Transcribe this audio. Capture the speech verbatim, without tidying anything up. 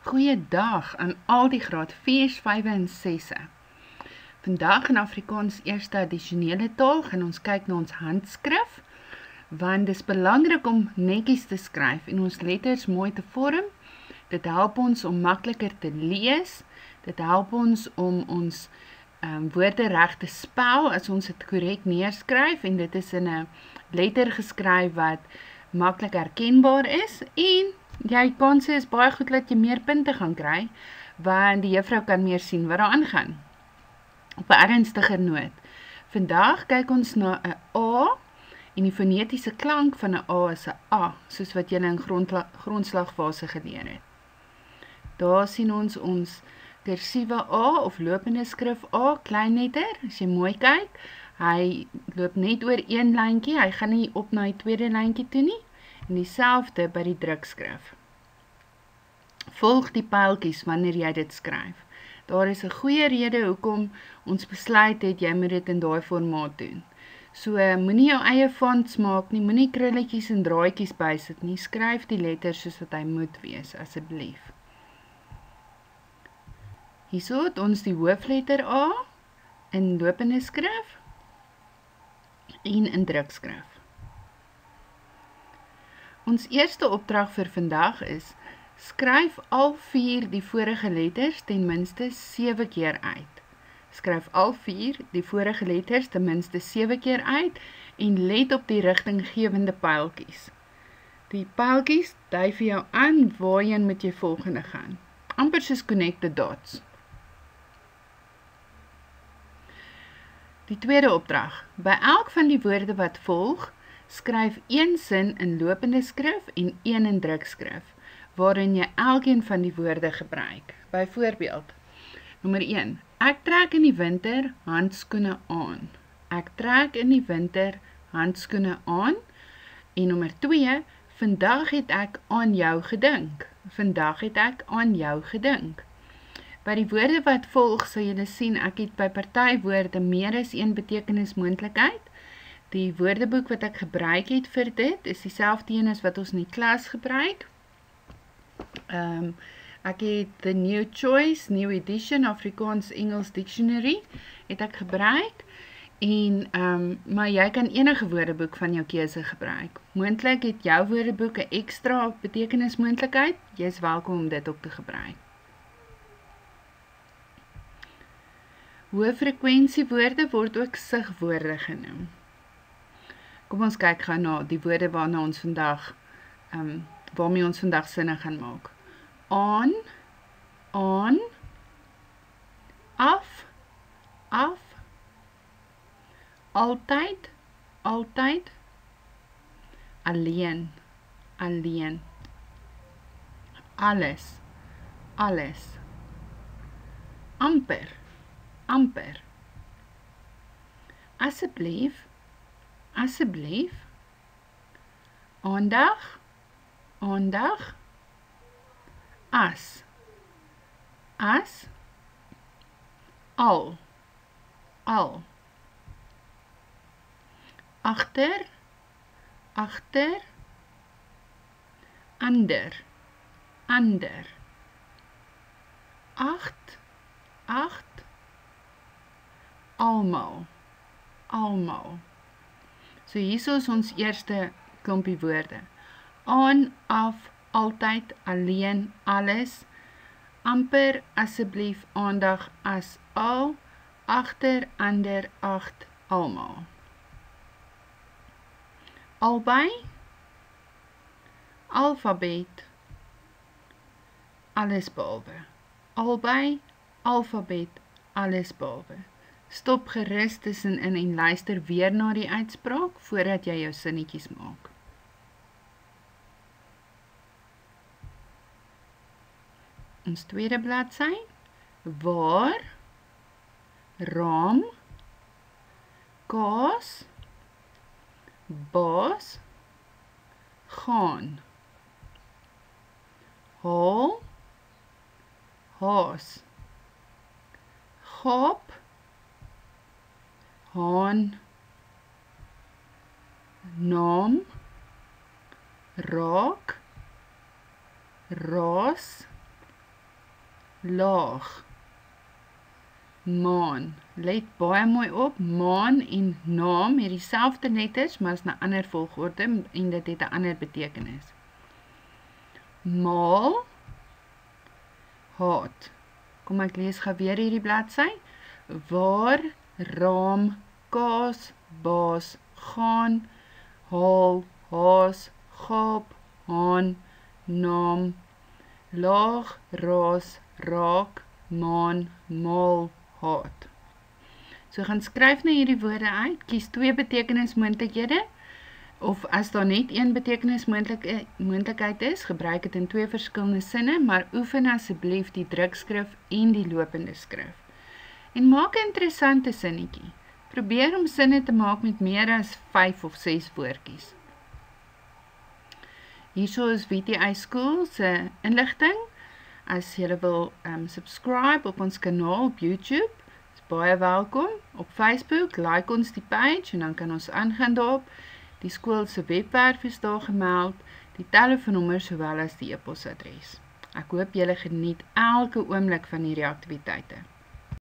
Goeiedag aan al die graad viers, vyfe en sesse. Vandag in Afrikaans eerste addisionele taal gaan ons kyk na ons handskrif, want dit is belangrik om netjies te skryf en ons letters mooi te vorm. Dit help ons om makliker te lees, dit help ons om ons um, woorde reg te spel as ons dit korrek neerskryf en dit is in 'n letter geskryf wat maklik herkenbaar is en jy kan sê is baie goed dat jy meer punte gaan kry, want die juffrou kan meer sien wat daar aangaan. Op 'n ernstiger noot. Vandag kyk ons na 'n A en die fonetiese klank van 'n A is 'n A, soos wat jy in grondslagfase geleer het. Daar sien ons ons kursiewe A of lopende skrif A, klein letter, as jy mooi kyk, hy loop net oor een lyntjie, hy gaan nie op na die tweede lyntjie toe nie, en dieselfde by die drukskrif. Volg die pyltjies wanneer jy dit skryf. Daar is 'n goeie rede hoekom ons besluit het jy moet dit in daai formaat doen. So moenie jou eie fonts maak nie, moenie krulletjies en draadjies bysit nie, skryf die letters soos wat hy moet wees, asseblief. Hierso het ons die hoofletter A in lopende skrif en in drukskrif. Ons eerste opdrag vir vandag is, skryf al vier die vorige letters ten minste sewe keer uit. Skryf al vier die vorige letters ten minste sewe keer uit en let op die rigtinggewende pyltjies. Die pyltjies dui vir jou aan waarheen moet jy volgende gaan. Amper soos connect the dots. Die tweede opdrag. By elk van die woorde wat volg, skryf een sin in lopende skrif en een in drukskrif, waarin jy elkeen van die woorde gebruik. Byvoorbeeld, nommer een. Ek trek in die winter handskoene aan. Ek trek in die winter handskoene aan. En nommer twee. Vandag het ek aan jou gedink. Vandag het ek aan jou gedink. By die woorde wat volg, sal julle sien, ek het by party woorde meer as een betekenismoontlikheid. Die woordeboek wat ek gebruik het vir dit, is dieselfde een as wat ons in die klas gebruik. Um, ek het The New Choice, New Edition, Afrikaans-Engels Dictionary, het ek gebruik, en, um, maar jy kan enige woordeboek van jou keuse gebruik. Moontlik het jou woordeboek 'n ekstra betekenismoontlikheid, jy is welkom om dit ook te gebruik. Hoëfrekwensie woorde word ook sigwoorde genoem. Kom ons kyk gou na die woorde waarna ons vandag, um, waarmee ons vandag sinne gaan maak. Aan, aan, af, af, altyd, altyd, alleen, alleen, alles, alles, amper, amper, asseblief, asseblief, aandag, aandag, as, as, al, al, agter, agter, ander, ander, agt, agt, almal, almal. So hier is ons eerste klompie woorde. Aan, af, altyd, alleen, alles, amper, asseblief, aandag, as, al, agter, ander, agt, almal. Albei, alfabet, alles behalwe. Albei, alfabet, alles behalwe. Stop gerus tussenin en luister weer na die uitspraak voordat jy jou sinnetjies maak. Ons tweede bladsy, waar, raam, kaas, baas, gaan, haal, haas, gaap, haan, naam, raak, raas, laag, maan. Let baie mooi op, maan en naam het dieselfde letters, maar is na ander volgorde en dit het 'n ander betekenis. Maal, haat. Kom ek lees gou weer hierdie bladsy. Waar, raam, kaas, baas, gaan, haal, haas, gaap, haan, naam, laag, raas, raak, maan, maal, haat. So gaan skryf na hierdie woorde uit, kies twee betekenismoontlikhede, of as daar net een betekenismoontlikheid is, gebruik dit in twee verskillende sinne, maar oefen asseblief die drukskrif en die lopende skrif. En maak 'n interessante sinnetjie. Probeer om sinne te maak met meer as vyf of ses woordjies. Hierso is V T I School se inligting. As jy wil um, subscribe op ons kanaal op YouTube, is baie welkom. Op Facebook, like ons die page en dan kan ons aangaan daarop. Die skool se webwerf is daar gemeld, die telefoonnommer sowel as die e-posadres. Ek hoop julle geniet elke oomblik van hierdie aktiwiteite.